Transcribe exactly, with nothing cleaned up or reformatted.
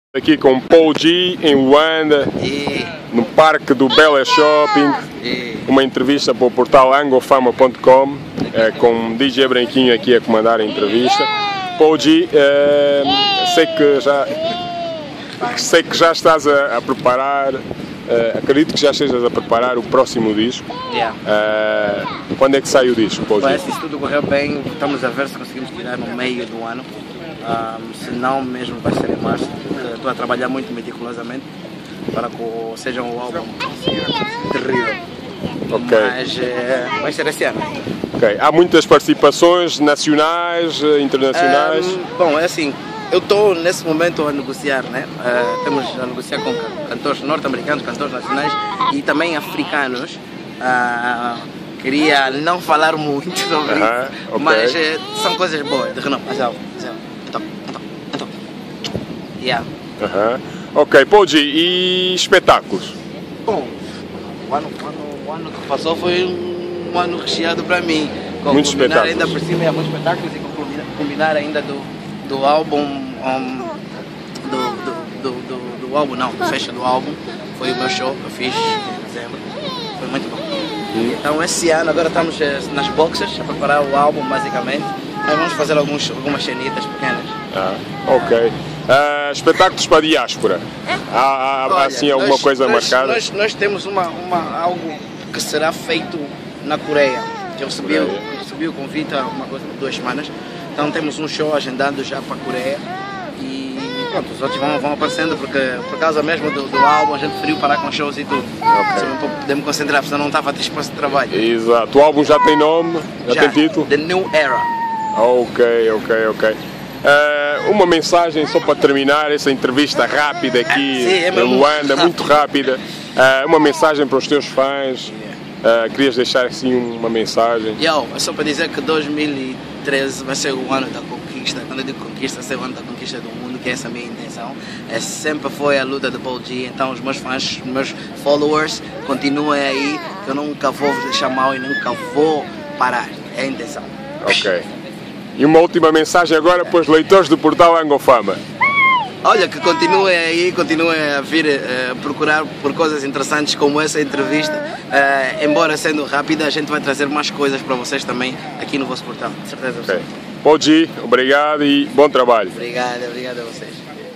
Aqui com Paul G em Luanda, E, no parque do Bela Shopping, e, uma entrevista para o portal angofama ponto com, eh, com D J Branquinho aqui a comandar a entrevista. Paul G, eh, sei que já sei que já estás a, a preparar, eh, acredito que já estejas a preparar o próximo disco. yeah. Eh, quando é que sai o disco, Paul G? Parece que se tudo correu bem, estamos a ver se conseguimos tirar no meio do ano. Um, se não, mesmo vai ser em março, porque estou a trabalhar muito meticulosamente para que seja um álbum terrível. Ok. Mas é, vai ser esse ano. Ok. Há muitas participações nacionais, eh, internacionais. Um, bom, é assim, eu estou nesse momento a negociar, né? Uh, temos a negociar com cantores norte-americanos, cantores nacionais e também africanos. Uh, queria não falar muito sobre Uh-huh, isso, okay. mas uh, são coisas boas de renome. Mas, então, então, então. Yeah. Aham. Ok, Paul G, e espetáculos? Bom, o ano, o, ano, o ano que passou foi um ano recheado para mim. Com Muitos combinar espetáculos. ainda por cima, há muitos espetáculos e com combinar, combinar ainda do, do álbum, um, do, do, do, do, do álbum não, do fecho do álbum, foi o meu show que eu fiz em dezembro, foi muito bom. Então esse ano agora estamos eh, nas boxes a preparar o álbum basicamente, mas vamos fazer alguns, algumas cenitas pequenas. Ah, ok. Ah, espetáculos para a diáspora? Há, há, há Olha, assim alguma nós, coisa nós, marcada? Nós, nós temos uma, uma, algo que será feito na Coreia. Eu recebi, eu Coreia. recebi o convite há uma coisa de duas semanas. Então temos um show agendado já para a Coreia. E pronto, os outros vão, vão aparecendo porque por causa mesmo do, do álbum a gente preferiu parar com shows e tudo. Ok. Só para poder me concentrar, porque senão não estava a ter espaço de trabalho. Exato. O álbum já tem nome? Já, tem título? The New Era. Ok, ok, ok. Ah, uma mensagem só para terminar essa entrevista rápida aqui Sim, é em mesmo Luanda, rápido. muito rápida. Ah, uma mensagem para os teus fãs. Ah, querias deixar assim uma mensagem? Yo, é só para dizer que dois mil e treze vai ser o ano da conquista. Quando eu digo conquista, vai ser o ano da conquista do mundo, que é essa a minha intenção. É, sempre foi a luta do Paul G, então os meus fãs, os meus followers, continuem aí, que eu nunca vou vos deixar mal e nunca vou parar. É a intenção. Ok. E uma última mensagem agora para os leitores do portal Angofama. Olha, que continuem aí, continuem a vir uh, procurar por coisas interessantes como essa entrevista. Uh, embora sendo rápida, a gente vai trazer mais coisas para vocês também aqui no vosso portal. De certeza. Ok. Paul G, obrigado e bom trabalho. Obrigado, obrigado a vocês.